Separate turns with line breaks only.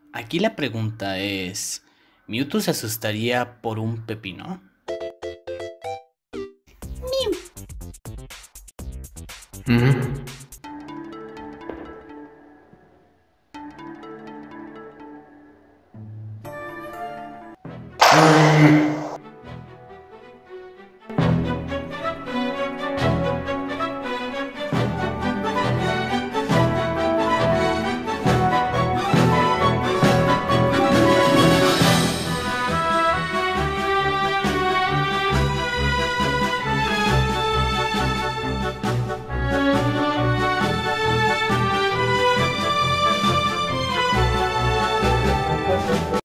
Aquí la pregunta es, ¿Mewtwo se asustaría por un pepino?
Ujú.